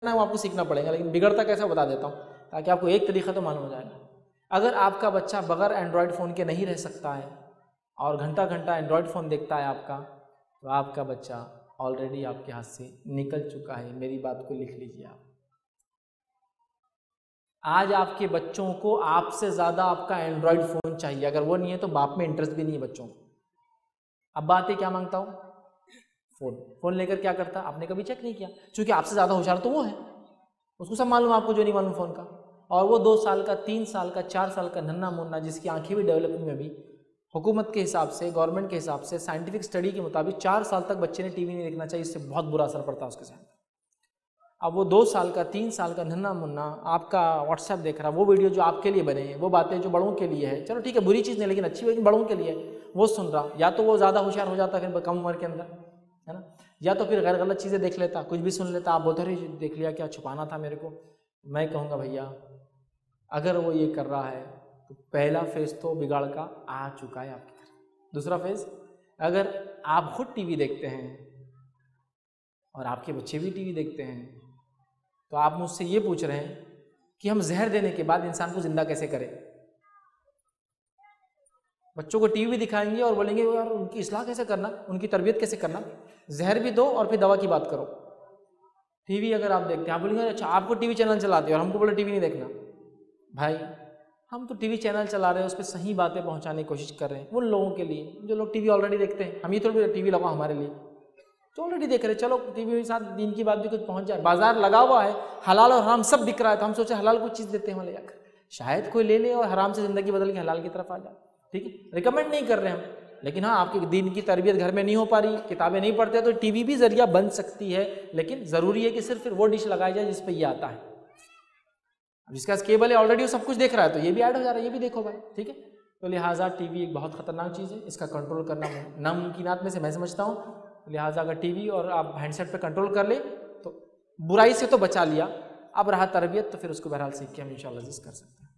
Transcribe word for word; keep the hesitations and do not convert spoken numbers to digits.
है वो आपको सीखना पड़ेगा, लेकिन बिगड़ता कैसे बता देता हूँ ताकि आपको एक तरीका तो मालूम हो जाएगा। अगर आपका बच्चा बगैर एंड्रॉयड फ़ोन के नहीं रह सकता है और घंटा घंटा एंड्रॉयड फ़ोन देखता है आपका, तो आपका बच्चा ऑलरेडी आपके हाथ से निकल चुका है। मेरी बात को लिख लीजिए आप। आज आपके बच्चों को आपसे ज़्यादा आपका एंड्रॉयड फ़ोन चाहिए, अगर वो नहीं है तो बाप में इंटरेस्ट भी नहीं है बच्चों को। अब बात है क्या मांगता हूँ, फ़ोन। फ़ोन लेकर क्या करता, आपने कभी चेक नहीं किया, क्योंकि आपसे ज़्यादा होशियार तो वो है, उसको सब मालूम, आपको जो नहीं मालूम फ़ोन का। और वो दो साल का, तीन साल का, चार साल का नन्ना मुन्ना, जिसकी आंखें भी डेवलपिंग में भी हुकूमत के हिसाब से, गवर्नमेंट के हिसाब से, साइंटिफिक स्टडी के मुताबिक चार साल तक बच्चे ने टीवी नहीं देखना चाहिए, इससे बहुत बुरा असर पड़ता है उसके साथ। अब वो दो साल का, तीन साल का नन्ना मुन्ना आपका व्हाट्सएप देख रहा, वो वीडियो जो आपके लिए बने हैं, वो बातें जो बड़ों के लिए है, चलो ठीक है बुरी चीज़ नहीं लेकिन अच्छी लेकिन बड़ों के लिए वो सुन रहा, या तो वो ज़्यादा होशियार हो जाता फिर कम उम्र के अंदर, है ना, या तो फिर गैर गलत चीज़ें देख लेता, कुछ भी सुन लेता। आप बोलते रहे देख लिया, क्या छुपाना था मेरे को। मैं कहूँगा भैया अगर वो ये कर रहा है तो पहला फेज़ तो बिगाड़ का आ चुका है आपकी तरफ। दूसरा फेज़, अगर आप खुद टीवी देखते हैं और आपके बच्चे भी टीवी देखते हैं तो आप मुझसे ये पूछ रहे हैं कि हम जहर देने के बाद इंसान को जिंदा कैसे करें। बच्चों को टीवी दिखाएंगे और बोलेंगे यार उनकी इस्लाह कैसे करना, उनकी तरबियत कैसे करना, जहर भी दो और फिर दवा की बात करो। टीवी अगर आप देखते हैं, आप बोलेंगे अच्छा आपको टीवी चैनल चलाते हो और हमको बोले टीवी नहीं देखना। भाई हम तो टीवी चैनल चला रहे हैं, उस पर सही बातें पहुंचाने की कोशिश कर रहे हैं उन लोगों के लिए जो लोग टीवी ऑलरेडी देखते हैं। हम ये थोड़ी टीवी लगाओ हमारे लिए, तो ऑलरेडी देख रहे, चलो टीवी के साथ दिन की बात भी कुछ पहुंच जाए। बाजार लगा हुआ है, हलाल और हराम सब बिक रहा है, तो हम सोचे हलाल कुछ चीज़ देते हैं वहाँ ले जाकर, शायद कोई ले ले और हराम से ज़िंदगी बदल के हलाल की तरफ आ जाए। ठीक है, रिकमेंड नहीं कर रहे हम, लेकिन हाँ आपके दिन की तरबियत घर में नहीं हो पा रही, किताबें नहीं पढ़ते, तो टीवी भी जरिया बन सकती है, लेकिन ज़रूरी है कि सिर्फ फिर वो डिश लगाई जाए जिस पर ये आता है। जिसका केबल है ऑलरेडी वो सब कुछ देख रहा है, तो ये भी ऐड हो जा रहा है, ये भी देखो भाई। ठीक है, तो लिहाजा टीवी एक बहुत खतरनाक चीज़ है, इसका कंट्रोल करना नामुमकिनात में से मैं समझता हूँ। लिहाजा अगर टीवी और आप हैंडसेट पे कंट्रोल कर ले तो बुराई से तो बचा लिया, अब रहा तरबियत तो फिर उसको बहरहाल सीख के हम इंशाअल्लाह कर सकते हैं।